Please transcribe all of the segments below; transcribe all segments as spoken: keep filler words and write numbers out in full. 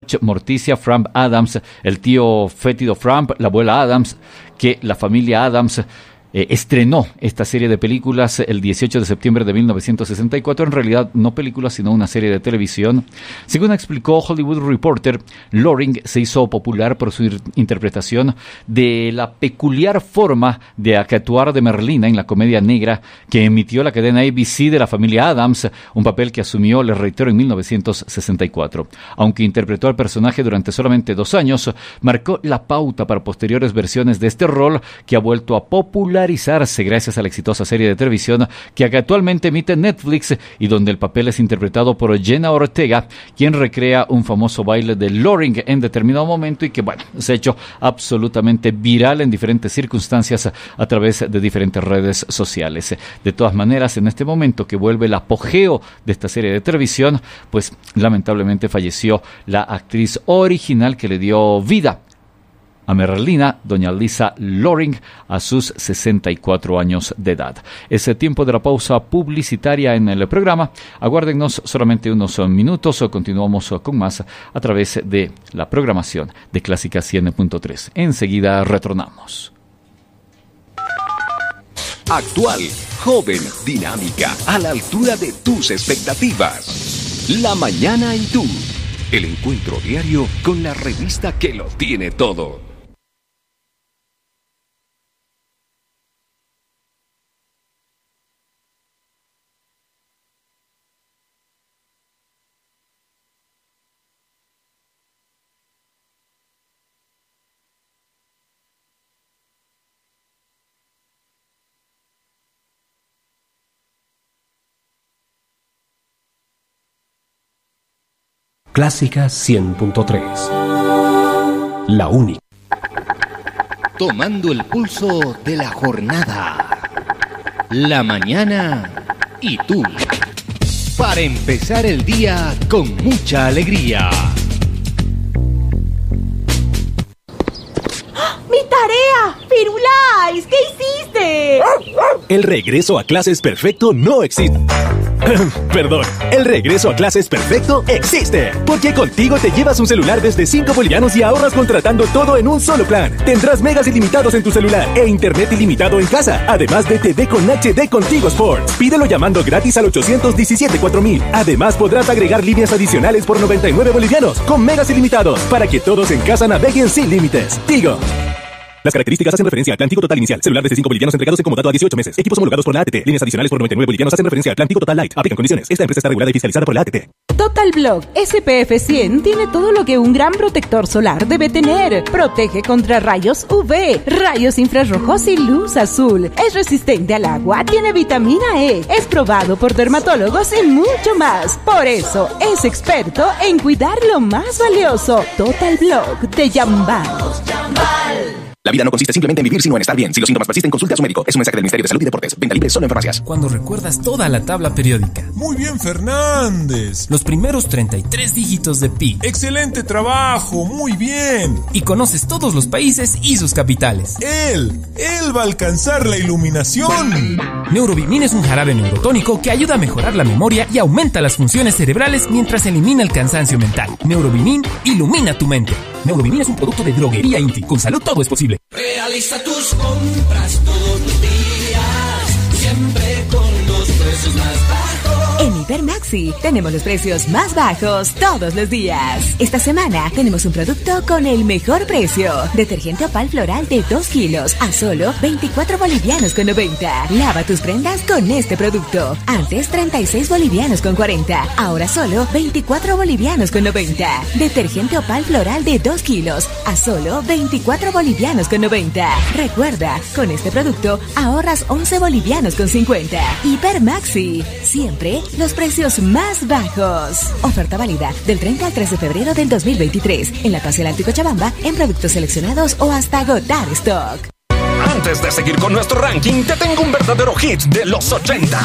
Morticia Framp Adams, el tío fétido Framp, la abuela Adams, que la familia Adams eh, estrenó esta serie de películas el dieciocho de septiembre de mil novecientos sesenta y cuatro, en realidad no películas sino una serie de televisión. Según explicó Hollywood Reporter, Loring se hizo popular por su interpretación de la peculiar forma de actuar de Merlina en la comedia negra que emitió la cadena A B C de la familia Adams, un papel que asumió, les reitero, en mil novecientos sesenta y cuatro. Aunque interpretó al personaje durante solamente dos años, marcó la pauta para posteriores versiones de este rol que ha vuelto a popularizarse gracias a la exitosa serie de televisión que actualmente emite Netflix y donde el papel es interpretado por Jenna Ortega, quien recrea un famoso baile de Loring en determinado momento y que, bueno, se ha hecho absolutamente viral en diferentes circunstancias a través de diferentes redes sociales. De todas maneras, en este momento que vuelve el apogeo de esta serie de televisión, pues lamentablemente falleció la actriz original que le dio vida a Merlina, doña Lisa Loring, a sus sesenta y cuatro años de edad. Ese tiempo de la pausa publicitaria en el programa. Aguárdennos solamente unos minutos o continuamos con más a través de la programación de Clásica cien punto tres. Enseguida retornamos. Actual, joven, dinámica, a la altura de tus expectativas. La Mañana en Tú. El encuentro diario con la revista que lo tiene todo. Clásica cien punto tres. La única. Tomando el pulso de la jornada. La mañana y tú. Para empezar el día con mucha alegría. ¡Mi tarea! ¡Firulais! ¿Qué hiciste? El regreso a clases perfecto no existe. Perdón, el regreso a clases perfecto existe. Porque contigo te llevas un celular desde cinco bolivianos y ahorras contratando todo en un solo plan. Tendrás megas ilimitados en tu celular e internet ilimitado en casa. Además de T V con H D Contigo Sports. Pídelo llamando gratis al ochocientos diecisiete cuatro mil. Además podrás agregar líneas adicionales por noventa y nueve bolivianos con megas ilimitados para que todos en casa naveguen sin límites. Tigo. Las características hacen referencia al plan Tigo Total Inicial. Celular desde cinco bolivianos entregados en comodato a dieciocho meses. Equipos homologados por la A T T. Líneas adicionales por noventa y nueve bolivianos hacen referencia al plan Tigo Total Lite. Aplican condiciones. Esta empresa está regulada y fiscalizada por la A T T. Total Block S P F cien tiene todo lo que un gran protector solar debe tener. Protege contra rayos U V, rayos infrarrojos y luz azul. Es resistente al agua, tiene vitamina E. Es probado por dermatólogos y mucho más. Por eso es experto en cuidar lo más valioso. Total Block de Yambal. La vida no consiste simplemente en vivir, sino en estar bien. Si los síntomas persisten, consulte a su médico. Es un mensaje del Ministerio de Salud y Deportes. Venta libre solo en farmacias. Cuando recuerdas toda la tabla periódica. Muy bien, Fernández. Los primeros treinta y tres dígitos de pi. Excelente trabajo, muy bien. Y conoces todos los países y sus capitales. Él, él va a alcanzar la iluminación. Neurobimin es un jarabe neurotónico que ayuda a mejorar la memoria y aumenta las funciones cerebrales mientras elimina el cansancio mental. Neurobimin ilumina tu mente. Neurobimin es un producto de Droguería Inti. Con salud todo es posible. Realiza tus compras todos los días, siempre con los precios más bajos. En Hipermaxi tenemos los precios más bajos todos los días. Esta semana tenemos un producto con el mejor precio. Detergente Opal Floral de dos kilos a solo veinticuatro bolivianos con noventa. Lava tus prendas con este producto. Antes treinta y seis bolivianos con cuarenta. Ahora solo veinticuatro bolivianos con noventa. Detergente Opal Floral de dos kilos a solo veinticuatro bolivianos con noventa. Recuerda, con este producto ahorras once bolivianos con cincuenta. Hipermaxi, siempre los precios más bajos. Oferta válida del treinta al tres de febrero del dos mil veintitrés en la Plaza del Alto Cochabamba en productos seleccionados o hasta agotar stock. Antes de seguir con nuestro ranking, te tengo un verdadero hit de los ochenta.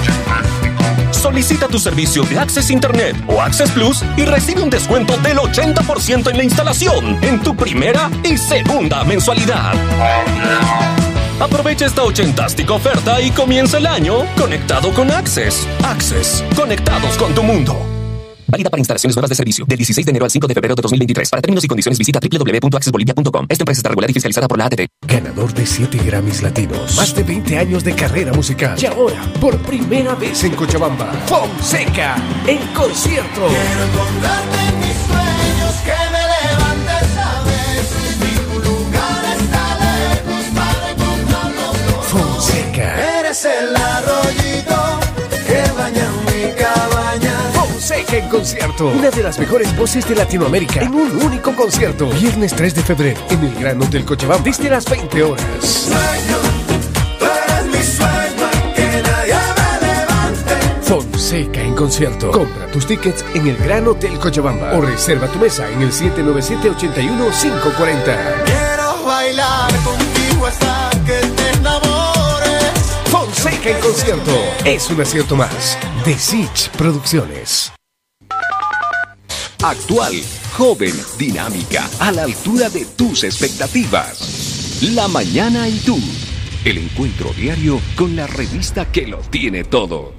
Solicita tu servicio de Access Internet o Access Plus y recibe un descuento del ochenta por ciento en la instalación en tu primera y segunda mensualidad. Aprovecha esta ochentástica oferta y comienza el año conectado con Access. Access, conectados con tu mundo. Válida para instalaciones nuevas de servicio. Del dieciséis de enero al cinco de febrero de dos mil veintitrés. Para términos y condiciones visita doble u doble u doble u punto access bolivia punto com. Esta empresa está regulada y fiscalizada por la A T T. Ganador de siete Grammys Latinos. Más de veinte años de carrera musical. Y ahora, por primera vez en Cochabamba, Fonseca en concierto. Quiero encontrarte en mis sueños, que me levantes a veces. Mi lugar está lejos para encontrarnos. Fonseca. Eres el arroyito que baña mi cabaña. Fonseca en concierto. Una de las mejores voces de Latinoamérica en un único concierto. Viernes tres de febrero en el Gran Hotel Cochabamba desde las veinte horas. Sueño, tú eres mi sueño, que nadie me levante. Fonseca en concierto. Compra tus tickets en el Gran Hotel Cochabamba o reserva tu mesa en el siete nueve siete, ocho uno, cinco cuatro cero. Quiero bailar contigo hasta que te enamores. Fonseca en concierto. Es un acierto más de Sich Producciones. Actual, joven, dinámica, a la altura de tus expectativas. La Mañana y tú. El encuentro diario con la revista que lo tiene todo.